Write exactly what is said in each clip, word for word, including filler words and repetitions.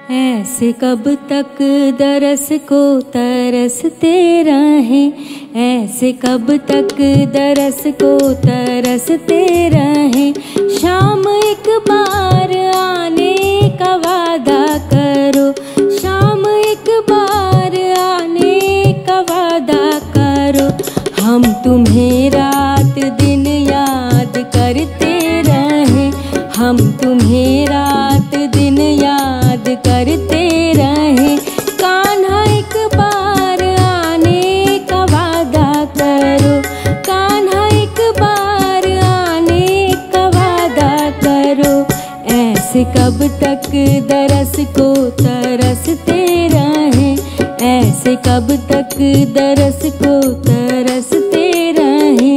ऐसे कब तक दरस को तरसते रहें, ऐसे कब तक दरस को तरसते रहें। शाम एक बार आने का वादा करो, शाम एक बार आने का वादा करो। हम तुम्हें रात दिन याद करते रहें, हम तुम्हें रात दिन याद करते रहें। कान्हा एक बार आने का वादा करो, कान्हा एक बार आने का वादा करो। ऐसे कब तक दरस को तरसते रहें, ऐसे कब तक दरस को तरसते रहें।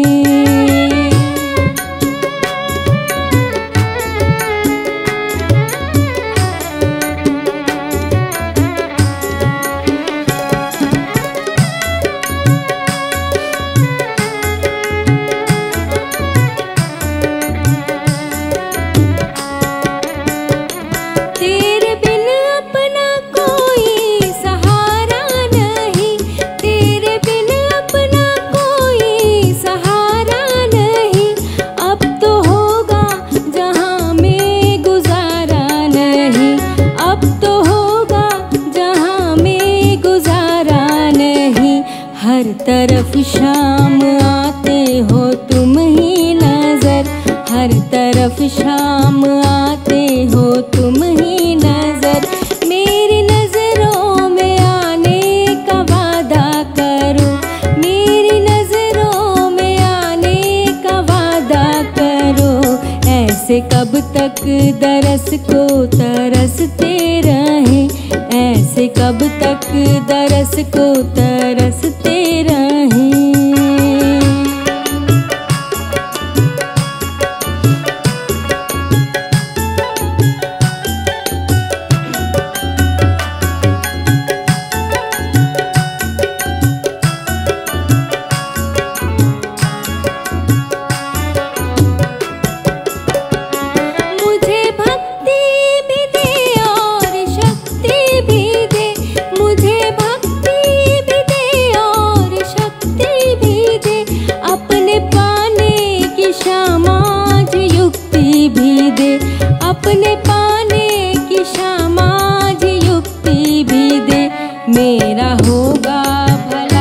हर तरफ शाम आते हो तुम ही नजर, हर तरफ शाम आते हो तुम ही नजर। मेरी नजरों में आने का वादा करो, मेरी नजरों में आने का वादा करो। ऐसे कब तक दरस को तरसते रहें, ऐसे कब तक दरस को तरसते रहें। अपने पाने की समाज युक्ति भी दे, मेरा होगा भला।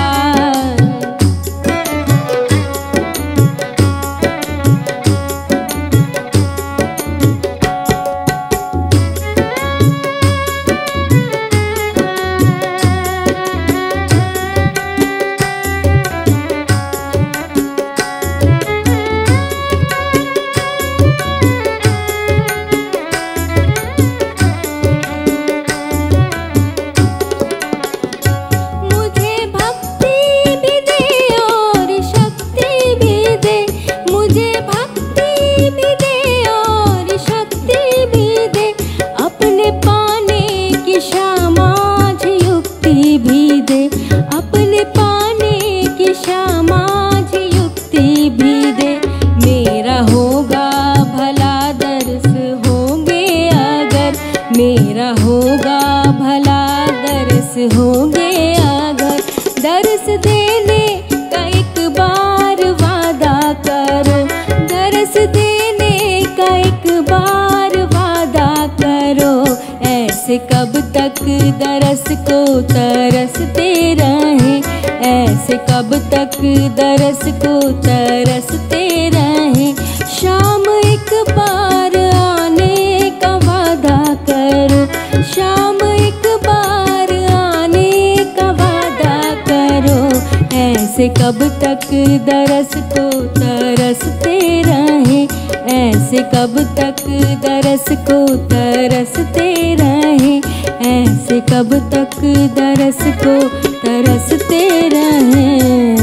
अपने पाने की समाज युक्ति भी दे, मेरा होगा भला दर्स होंगे अगर, मेरा होगा भला दर्स होंगे अगर। दर्स देने का एक बार वादा करो, दर्स देने का एक बार वादा करो। ऐसे कब तक दरस को तरसते रहें, ऐसे कब तक दरस को तरसते रहें। शाम एक बार आने का वादा करो, शाम एक बार आने का वादा करो। ऐसे कब तक दरस को तरसते रहें, ऐसे कब तक दरस को तरसते रहें, ऐसे कब तक दरस को तरसते रहें।